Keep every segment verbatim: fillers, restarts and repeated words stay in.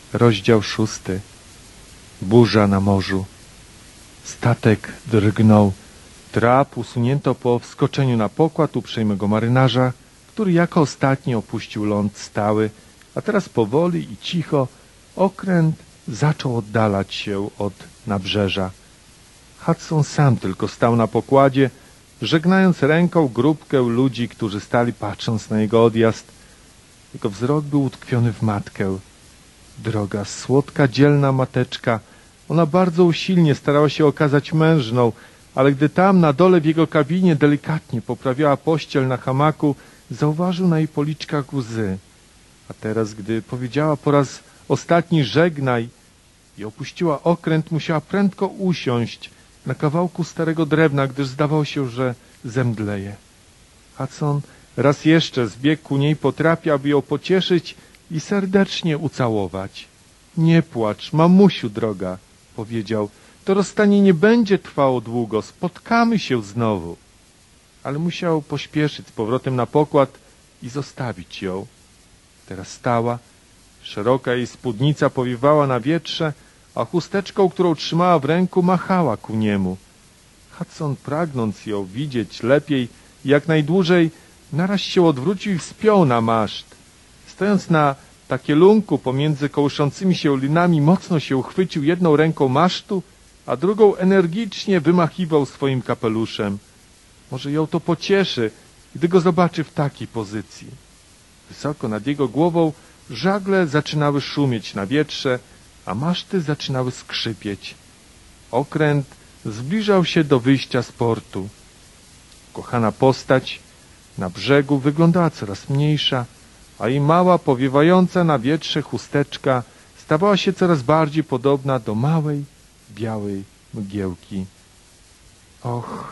Rozdział szósty. Burza na morzu. Statek drgnął. Trap usunięto po wskoczeniu na pokład uprzejmego marynarza, który jako ostatni opuścił ląd stały, a teraz powoli i cicho okręt zaczął oddalać się od nabrzeża. Hudson sam tylko stał na pokładzie, żegnając ręką grupkę ludzi, którzy stali patrząc na jego odjazd. Jego wzrok był utkwiony w matkę. Droga, słodka, dzielna mateczka. Ona bardzo usilnie starała się okazać mężną, ale gdy tam na dole w jego kabinie delikatnie poprawiała pościel na hamaku, zauważył na jej policzkach łzy. A teraz, gdy powiedziała po raz ostatni żegnaj i opuściła okręt, musiała prędko usiąść na kawałku starego drewna, gdyż zdawało się, że zemdleje. Hudson raz jeszcze zbiegł ku niej po trapie, aby ją pocieszyć i serdecznie ucałować. Nie płacz, mamusiu droga, powiedział. To rozstanie nie będzie trwało długo, spotkamy się znowu. Ale musiał pośpieszyć z powrotem na pokład i zostawić ją. Teraz stała, szeroka jej spódnica powiewała na wietrze, a chusteczką, którą trzymała w ręku, machała ku niemu. Hudson, pragnąc ją widzieć lepiej, jak najdłużej, naraz się odwrócił i wspiął na maszt. Stojąc na takielunku pomiędzy kołyszącymi się linami, mocno się uchwycił jedną ręką masztu, a drugą energicznie wymachiwał swoim kapeluszem. Może ją to pocieszy, gdy go zobaczy w takiej pozycji. Wysoko nad jego głową żagle zaczynały szumieć na wietrze, a maszty zaczynały skrzypieć. Okręt zbliżał się do wyjścia z portu. Kochana postać na brzegu wyglądała coraz mniejsza, a jej mała, powiewająca na wietrze chusteczka stawała się coraz bardziej podobna do małej, białej mgiełki. Och!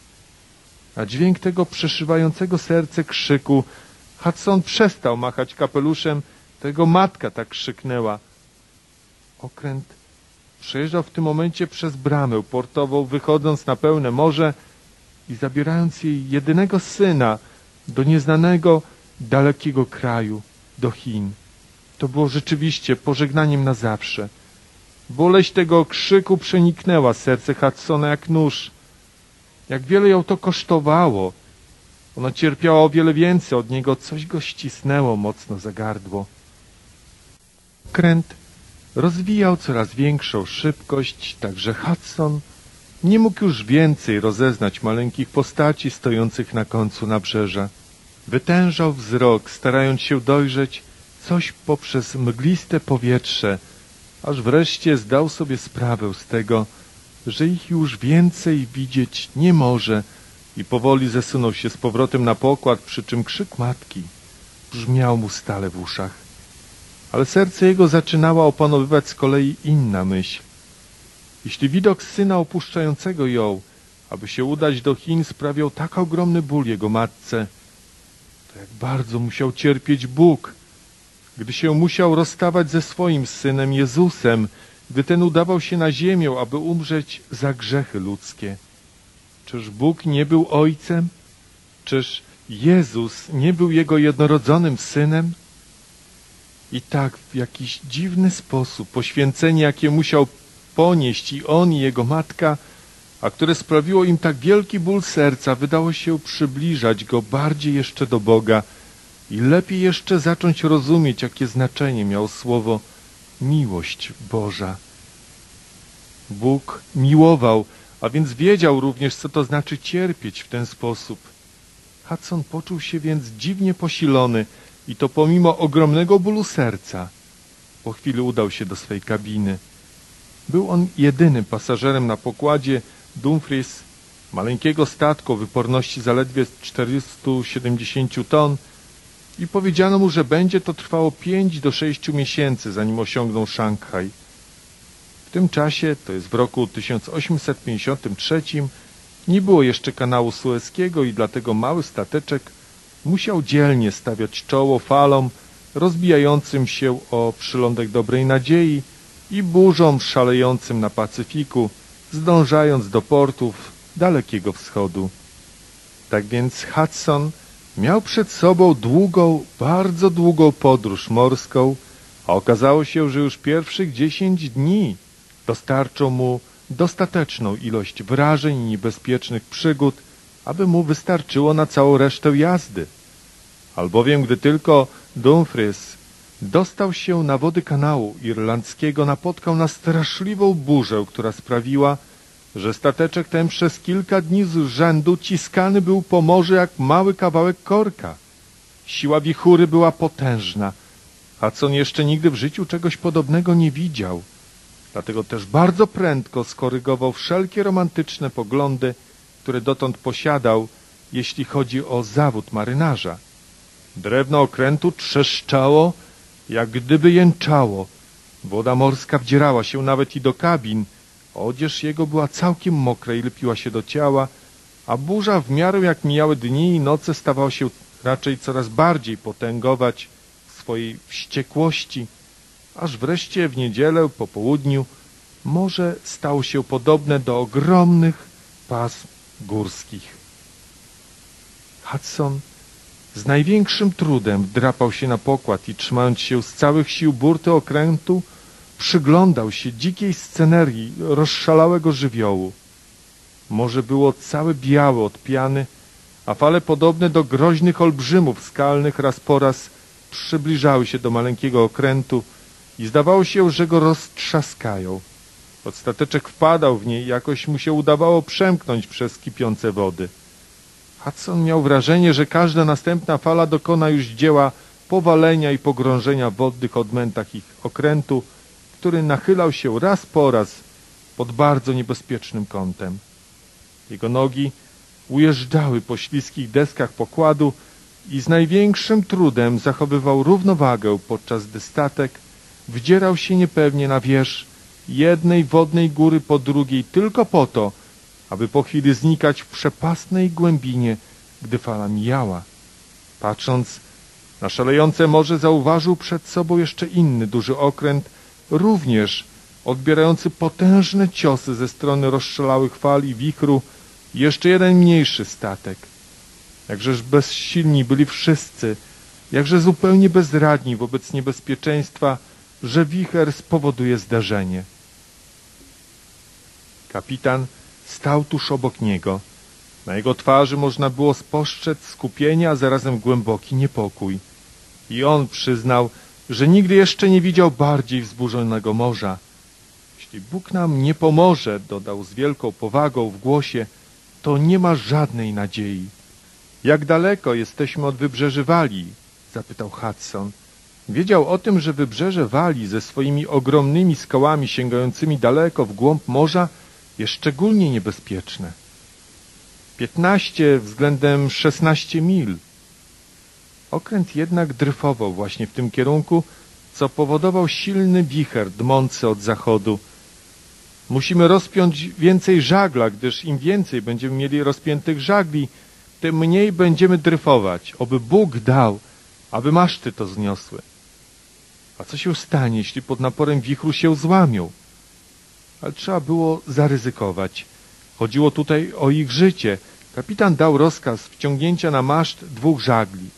Na dźwięk tego przeszywającego serce krzyku Hudson przestał machać kapeluszem, to jego matka tak krzyknęła. Okręt przejeżdżał w tym momencie przez bramę portową, wychodząc na pełne morze i zabierając jej jedynego syna do nieznanego, dalekiego kraju, do Chin. To było rzeczywiście pożegnaniem na zawsze. Boleść tego krzyku przeniknęła serce Hudsona jak nóż. Jak wiele ją to kosztowało. Ona cierpiała o wiele więcej od niego, coś go ścisnęło mocno za gardło. Okręt rozwijał coraz większą szybkość, tak że Hudson nie mógł już więcej rozeznać maleńkich postaci stojących na końcu nabrzeża. Wytężał wzrok, starając się dojrzeć coś poprzez mgliste powietrze, aż wreszcie zdał sobie sprawę z tego, że ich już więcej widzieć nie może i powoli zesunął się z powrotem na pokład, przy czym krzyk matki brzmiał mu stale w uszach. Ale serce jego zaczynała opanowywać z kolei inna myśl. Jeśli widok syna opuszczającego ją, aby się udać do Chin, sprawiał tak ogromny ból jego matce, to jak bardzo musiał cierpieć Bóg, gdy się musiał rozstawać ze swoim synem Jezusem, gdy ten udawał się na ziemię, aby umrzeć za grzechy ludzkie. Czyż Bóg nie był ojcem? Czyż Jezus nie był jego jednorodzonym synem? I tak w jakiś dziwny sposób poświęcenie, jakie musiał ponieść i on, i jego matka, a które sprawiło im tak wielki ból serca, wydało się przybliżać go bardziej jeszcze do Boga i lepiej jeszcze zacząć rozumieć, jakie znaczenie miało słowo miłość Boża. Bóg miłował, a więc wiedział również, co to znaczy cierpieć w ten sposób. Hudson poczuł się więc dziwnie posilony i to pomimo ogromnego bólu serca. Po chwili udał się do swej kabiny. Był on jedynym pasażerem na pokładzie Dumfries, maleńkiego statku o wyporności zaledwie czterysta siedemdziesiąt ton, i powiedziano mu, że będzie to trwało pięć do sześciu miesięcy, zanim osiągną Szanghaj. W tym czasie, to jest w roku tysiąc osiemset pięćdziesiątym trzecim, nie było jeszcze kanału Sueskiego i dlatego mały stateczek musiał dzielnie stawiać czoło falom rozbijającym się o przylądek Dobrej Nadziei i burzom szalejącym na Pacyfiku, zdążając do portów Dalekiego Wschodu. Tak więc Hudson miał przed sobą długą, bardzo długą podróż morską, A okazało się, że już pierwszych dziesięć dni dostarczą mu dostateczną ilość wrażeń i niebezpiecznych przygód, aby mu wystarczyło na całą resztę jazdy. Albowiem gdy tylko Dumfries dostał się na wody kanału irlandzkiego, napotkał na straszliwą burzę, która sprawiła, że stateczek ten przez kilka dni z rzędu ciskany był po morzu jak mały kawałek korka. Siła wichury była potężna, Hudson jeszcze nigdy w życiu czegoś podobnego nie widział. Dlatego też bardzo prędko skorygował wszelkie romantyczne poglądy, które dotąd posiadał, jeśli chodzi o zawód marynarza. Drewno okrętu trzeszczało, jak gdyby jęczało. Woda morska wdzierała się nawet i do kabin. Odzież jego była całkiem mokra i lepiła się do ciała, a burza w miarę jak mijały dni i noce stawała się raczej coraz bardziej potęgować w swojej wściekłości, aż wreszcie w niedzielę po południu morze stało się podobne do ogromnych pasm górskich. Hudson z największym trudem wdrapał się na pokład i trzymając się z całych sił burty okrętu, przyglądał się dzikiej scenerii rozszalałego żywiołu. Morze było całe białe od piany, a fale podobne do groźnych olbrzymów skalnych raz po raz przybliżały się do maleńkiego okrętu i zdawało się, że go roztrzaskają. Stateczek wpadał w niej i jakoś mu się udawało przemknąć przez kipiące wody. Hudson miał wrażenie, że każda następna fala dokona już dzieła powalenia i pogrążenia w wodnych odmętach ich okrętu, który nachylał się raz po raz pod bardzo niebezpiecznym kątem. Jego nogi ujeżdżały po śliskich deskach pokładu i z największym trudem zachowywał równowagę, podczas gdy statek wdzierał się niepewnie na wierzch jednej wodnej góry po drugiej tylko po to, aby po chwili znikać w przepastnej głębinie, gdy fala mijała. Patrząc na szalejące morze, zauważył przed sobą jeszcze inny duży okręt, również odbierający potężne ciosy ze strony rozszalałych fal i wichru, i jeszcze jeden mniejszy statek. Jakżeż bezsilni byli wszyscy, jakże zupełnie bezradni wobec niebezpieczeństwa, że wicher spowoduje zdarzenie. Kapitan stał tuż obok niego. Na jego twarzy można było spostrzec skupienie, a zarazem głęboki niepokój. I on przyznał, że nigdy jeszcze nie widział bardziej wzburzonego morza. Jeśli Bóg nam nie pomoże, dodał z wielką powagą w głosie, to nie ma żadnej nadziei. Jak daleko jesteśmy od wybrzeży Walii? Zapytał Hudson. Wiedział o tym, że wybrzeże Walii ze swoimi ogromnymi skałami sięgającymi daleko w głąb morza jest szczególnie niebezpieczne. Piętnaście względem szesnaście mil. Okręt jednak dryfował właśnie w tym kierunku, co powodował silny wicher dmący od zachodu. Musimy rozpiąć więcej żagla, gdyż im więcej będziemy mieli rozpiętych żagli, tym mniej będziemy dryfować. Oby Bóg dał, aby maszty to zniosły. A co się stanie, jeśli pod naporem wichru się złamią? Ale trzeba było zaryzykować. Chodziło tutaj o ich życie. Kapitan dał rozkaz wciągnięcia na maszt dwóch żagli.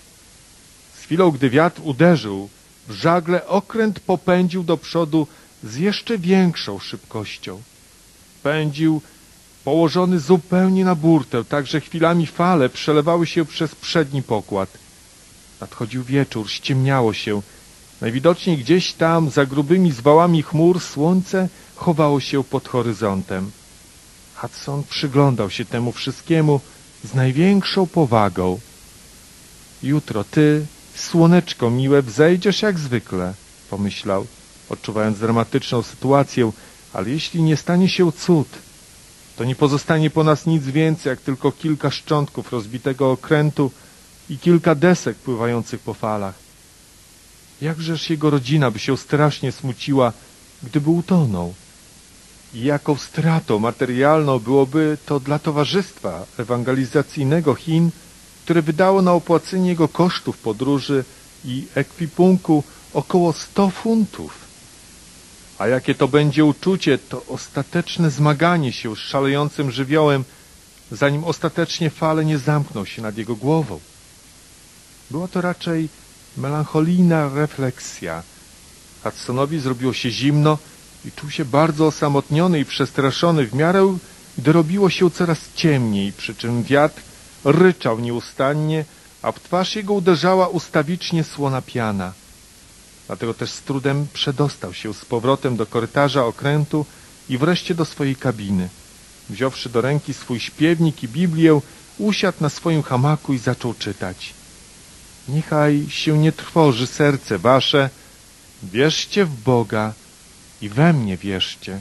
Z chwilą, gdy wiatr uderzył w żagle, okręt popędził do przodu z jeszcze większą szybkością. Pędził położony zupełnie na burtę, tak że chwilami fale przelewały się przez przedni pokład. Nadchodził wieczór, ściemniało się. Najwidoczniej gdzieś tam, za grubymi zwałami chmur, słońce chowało się pod horyzontem. Hudson przyglądał się temu wszystkiemu z największą powagą. Jutro ty, słoneczko miłe, wzejdziesz jak zwykle, pomyślał, odczuwając dramatyczną sytuację, ale jeśli nie stanie się cud, to nie pozostanie po nas nic więcej, jak tylko kilka szczątków rozbitego okrętu i kilka desek pływających po falach. Jakżeż jego rodzina by się strasznie smuciła, gdyby utonął. I jaką stratą materialną byłoby to dla Towarzystwa Ewangelizacyjnego Chin, które wydało na opłacenie jego kosztów podróży i ekwipunku około sto funtów. A jakie to będzie uczucie, to ostateczne zmaganie się z szalejącym żywiołem, zanim ostatecznie fale nie zamkną się nad jego głową. Była to raczej melancholijna refleksja, Hudsonowi zrobiło się zimno i czuł się bardzo osamotniony i przestraszony w miarę, gdy robiło się coraz ciemniej, przy czym wiatr ryczał nieustannie, a w twarz jego uderzała ustawicznie słona piana. Dlatego też z trudem przedostał się z powrotem do korytarza okrętu i wreszcie do swojej kabiny. Wziąwszy do ręki swój śpiewnik i Biblię, usiadł na swoim hamaku i zaczął czytać. Niechaj się nie trwoży serce wasze, wierzcie w Boga i we mnie wierzcie.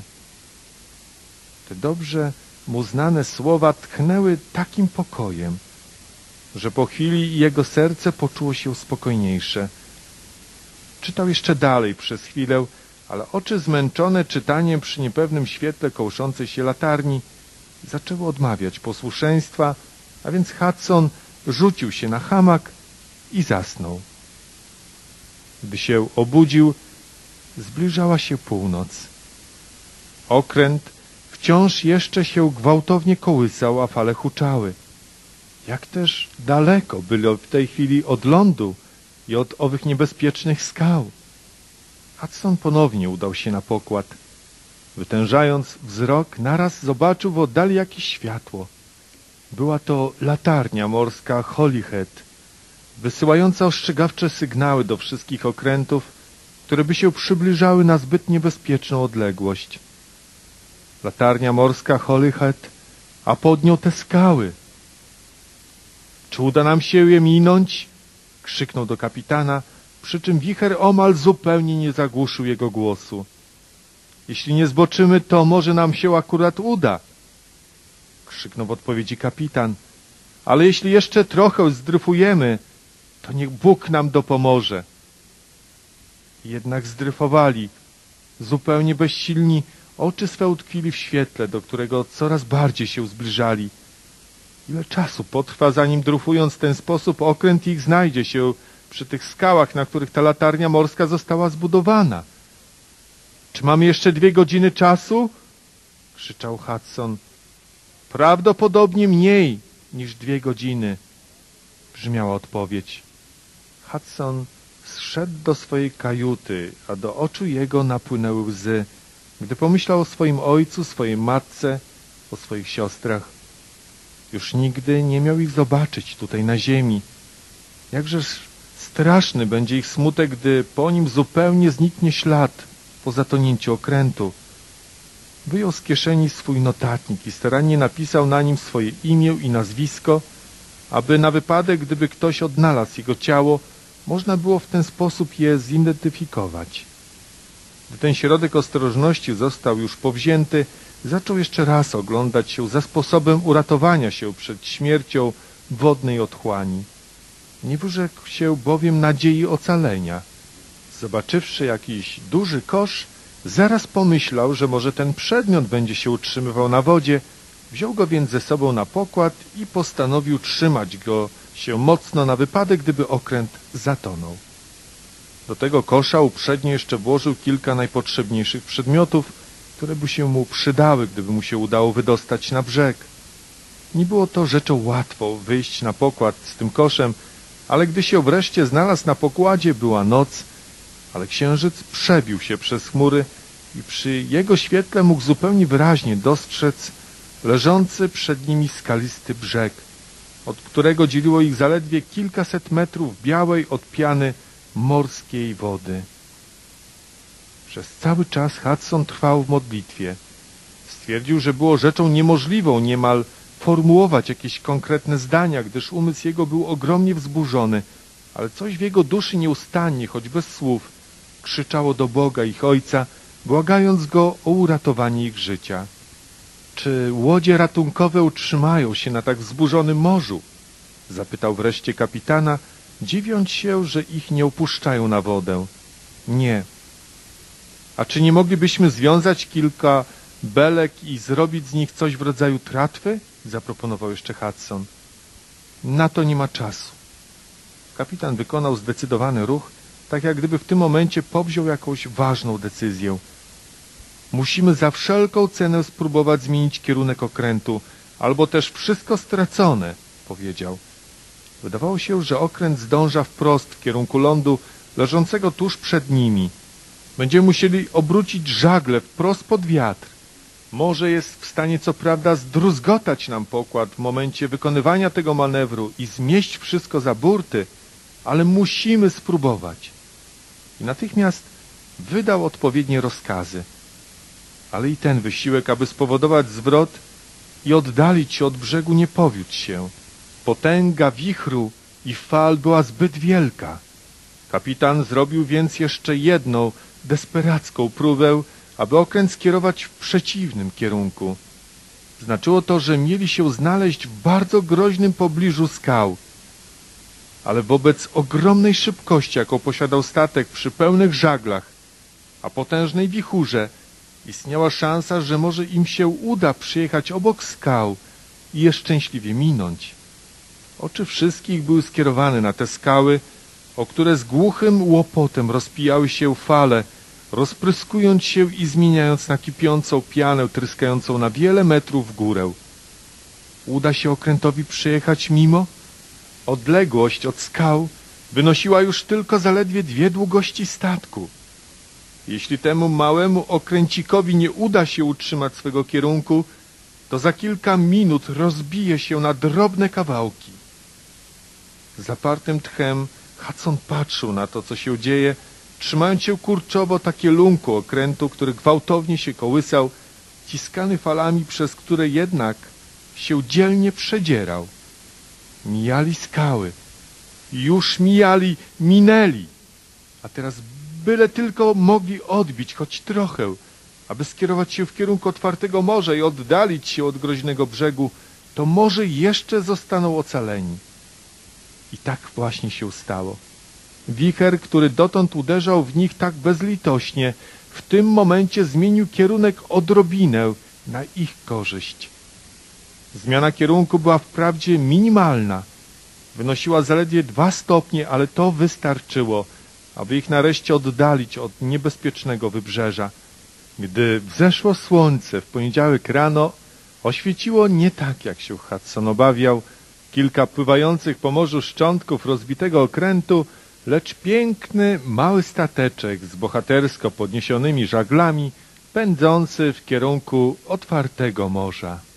Te dobrze mu znane słowa tchnęły takim pokojem, że po chwili jego serce poczuło się spokojniejsze. Czytał jeszcze dalej przez chwilę, ale oczy zmęczone czytaniem przy niepewnym świetle kołyszącej się latarni zaczęły odmawiać posłuszeństwa, a więc Hudson rzucił się na hamak i zasnął. Gdy się obudził, zbliżała się północ. Okręt wciąż jeszcze się gwałtownie kołysał, a fale huczały. Jak też daleko byli w tej chwili od lądu i od owych niebezpiecznych skał. Hudson ponownie udał się na pokład. Wytężając wzrok, naraz zobaczył w oddali jakieś światło. Była to latarnia morska Holyhead, wysyłająca ostrzegawcze sygnały do wszystkich okrętów, które by się przybliżały na zbyt niebezpieczną odległość. Latarnia morska Holyhead, a pod nią te skały. Czy uda nam się je minąć? Krzyknął do kapitana, przy czym wicher omal zupełnie nie zagłuszył jego głosu. Jeśli nie zboczymy, to może nam się akurat uda. Krzyknął w odpowiedzi kapitan. Ale jeśli jeszcze trochę zdryfujemy, to niech Bóg nam dopomoże. Jednak zdryfowali. Zupełnie bezsilni, oczy swe utkwili w świetle, do którego coraz bardziej się zbliżali. Ile czasu potrwa, zanim dryfując w ten sposób okręt ich znajdzie się przy tych skałach, na których ta latarnia morska została zbudowana? Czy mamy jeszcze dwie godziny czasu? Krzyczał Hudson. Prawdopodobnie mniej niż dwie godziny, brzmiała odpowiedź. Hudson zszedł do swojej kajuty, a do oczu jego napłynęły łzy, gdy pomyślał o swoim ojcu, swojej matce, o swoich siostrach. Już nigdy nie miał ich zobaczyć tutaj na ziemi. Jakżeż straszny będzie ich smutek, gdy po nim zupełnie zniknie ślad po zatonięciu okrętu. Wyjął z kieszeni swój notatnik i starannie napisał na nim swoje imię i nazwisko, aby na wypadek, gdyby ktoś odnalazł jego ciało, można było w ten sposób je zidentyfikować. Gdy ten środek ostrożności został już powzięty, zaczął jeszcze raz oglądać się za sposobem uratowania się przed śmiercią w wodnej otchłani. Nie wyrzekł się bowiem nadziei ocalenia. Zobaczywszy jakiś duży kosz, zaraz pomyślał, że może ten przedmiot będzie się utrzymywał na wodzie, wziął go więc ze sobą na pokład i postanowił trzymać go się mocno na wypadek, gdyby okręt zatonął. Do tego kosza uprzednio jeszcze włożył kilka najpotrzebniejszych przedmiotów, które by się mu przydały, gdyby mu się udało wydostać na brzeg. Nie było to rzeczą łatwą wyjść na pokład z tym koszem, ale gdy się wreszcie znalazł na pokładzie, była noc, ale księżyc przebił się przez chmury i przy jego świetle mógł zupełnie wyraźnie dostrzec leżący przed nimi skalisty brzeg, od którego dzieliło ich zaledwie kilkaset metrów białej od piany morskiej wody. Przez cały czas Hudson trwał w modlitwie. Stwierdził, że było rzeczą niemożliwą niemal formułować jakieś konkretne zdania, gdyż umysł jego był ogromnie wzburzony, ale coś w jego duszy nieustannie, choć bez słów, krzyczało do Boga, ich Ojca, błagając Go o uratowanie ich życia. Czy łodzie ratunkowe utrzymają się na tak wzburzonym morzu? Zapytał wreszcie kapitana, dziwiąc się, że ich nie opuszczają na wodę. Nie. A czy nie moglibyśmy związać kilka belek i zrobić z nich coś w rodzaju tratwy? Zaproponował jeszcze Hudson. Na to nie ma czasu. Kapitan wykonał zdecydowany ruch, tak jak gdyby w tym momencie powziął jakąś ważną decyzję. Musimy za wszelką cenę spróbować zmienić kierunek okrętu, albo też wszystko stracone, powiedział. Wydawało się, że okręt zdąża wprost w kierunku lądu leżącego tuż przed nimi. Będziemy musieli obrócić żagle wprost pod wiatr. Morze jest w stanie co prawda zdruzgotać nam pokład w momencie wykonywania tego manewru i zmieść wszystko za burty, ale musimy spróbować. I natychmiast wydał odpowiednie rozkazy. Ale i ten wysiłek, aby spowodować zwrot i oddalić się od brzegu, nie powiódł się. Potęga wichru i fal była zbyt wielka. Kapitan zrobił więc jeszcze jedną desperacką próbę, aby okręt skierować w przeciwnym kierunku. Znaczyło to, że mieli się znaleźć w bardzo groźnym pobliżu skał. Ale wobec ogromnej szybkości, jaką posiadał statek przy pełnych żaglach, a potężnej wichurze, istniała szansa, że może im się uda przyjechać obok skał i je szczęśliwie minąć. Oczy wszystkich były skierowane na te skały, o które z głuchym łopotem rozpijały się fale, rozpryskując się i zmieniając na kipiącą pianę tryskającą na wiele metrów w górę. Uda się okrętowi przejechać mimo? Odległość od skał wynosiła już tylko zaledwie dwie długości statku. Jeśli temu małemu okręcikowi nie uda się utrzymać swego kierunku, to za kilka minut rozbije się na drobne kawałki. Z zapartym tchem Hudson patrzył na to, co się dzieje, trzymając się kurczowo takie lunku okrętu, który gwałtownie się kołysał, ciskany falami, przez które jednak się dzielnie przedzierał. Mijali skały. Już mijali, minęli. A teraz byle tylko mogli odbić choć trochę, aby skierować się w kierunku otwartego morza i oddalić się od groźnego brzegu, to może jeszcze zostaną ocaleni. I tak właśnie się stało. Wicher, który dotąd uderzał w nich tak bezlitośnie, w tym momencie zmienił kierunek odrobinę na ich korzyść. Zmiana kierunku była wprawdzie minimalna. Wynosiła zaledwie dwa stopnie, ale to wystarczyło, aby ich nareszcie oddalić od niebezpiecznego wybrzeża. Gdy wzeszło słońce w poniedziałek rano, oświeciło nie tak, jak się Hudson obawiał, kilka pływających po morzu szczątków rozbitego okrętu, lecz piękny, mały stateczek z bohatersko podniesionymi żaglami, pędzący w kierunku otwartego morza.